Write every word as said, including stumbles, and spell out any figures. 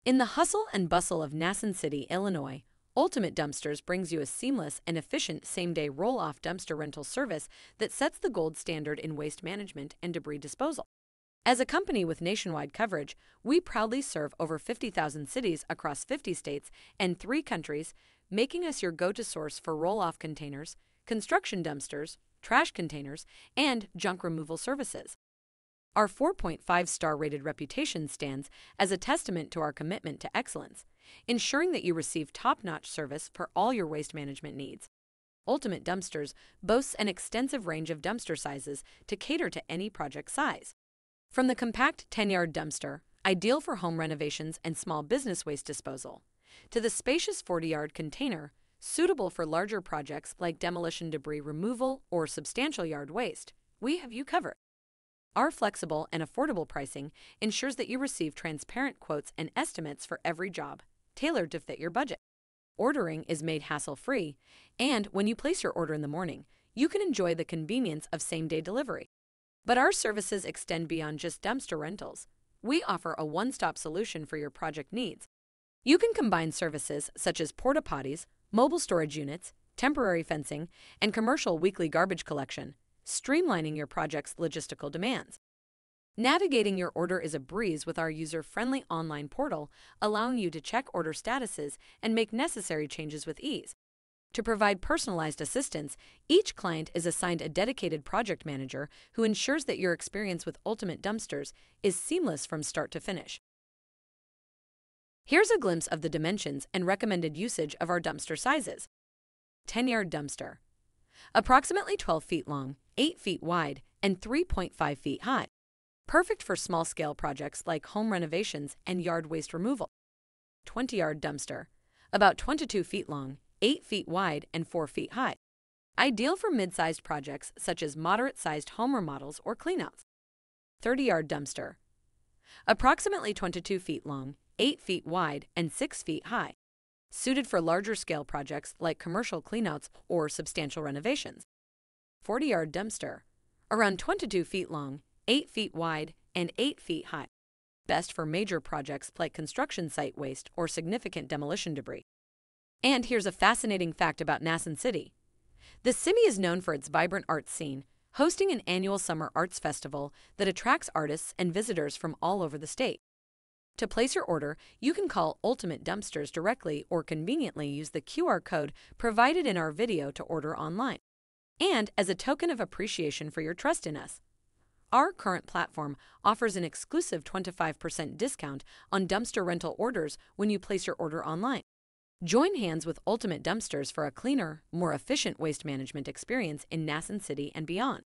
In the hustle and bustle of Nason City, Illinois, Ultimate Dumpsters brings you a seamless and efficient same-day roll-off dumpster rental service that sets the gold standard in waste management and debris disposal. As a company with nationwide coverage, we proudly serve over fifty thousand cities across fifty states and three countries, making us your go-to source for roll-off containers, construction dumpsters, trash containers, and junk removal services. Our four point five star rated reputation stands as a testament to our commitment to excellence, ensuring that you receive top-notch service for all your waste management needs. Ultimate Dumpsters boasts an extensive range of dumpster sizes to cater to any project size. From the compact ten-yard dumpster, ideal for home renovations and small business waste disposal, to the spacious forty-yard container, suitable for larger projects like demolition debris removal or substantial yard waste, we have you covered. Our flexible and affordable pricing ensures that you receive transparent quotes and estimates for every job, tailored to fit your budget. Ordering is made hassle-free, and when you place your order in the morning, you can enjoy the convenience of same-day delivery. But our services extend beyond just dumpster rentals. We offer a one-stop solution for your project needs. You can combine services such as porta potties, mobile storage units, temporary fencing, and commercial weekly garbage collection, streamlining your project's logistical demands. Navigating your order is a breeze with our user-friendly online portal, allowing you to check order statuses and make necessary changes with ease. To provide personalized assistance, each client is assigned a dedicated project manager who ensures that your experience with Ultimate Dumpsters is seamless from start to finish. Here's a glimpse of the dimensions and recommended usage of our dumpster sizes. ten-yard dumpster. Approximately twelve feet long, eight feet wide, and three point five feet high. Perfect for small-scale projects like home renovations and yard waste removal. twenty-yard dumpster. About twenty-two feet long, eight feet wide, and four feet high. Ideal for mid-sized projects such as moderate-sized home remodels or cleanouts. thirty-yard dumpster. Approximately twenty-two feet long, eight feet wide, and six feet high. Suited for larger-scale projects like commercial cleanouts or substantial renovations. forty-yard dumpster. Around twenty-two feet long, eight feet wide, and eight feet high. Best for major projects like construction site waste or significant demolition debris. And here's a fascinating fact about Nason City. The city is known for its vibrant arts scene, hosting an annual summer arts festival that attracts artists and visitors from all over the state. To place your order, you can call Ultimate Dumpsters directly or conveniently use the Q R code provided in our video to order online. And as a token of appreciation for your trust in us, our current platform offers an exclusive twenty-five percent discount on dumpster rental orders when you place your order online. Join hands with Ultimate Dumpsters for a cleaner, more efficient waste management experience in Nason City and beyond.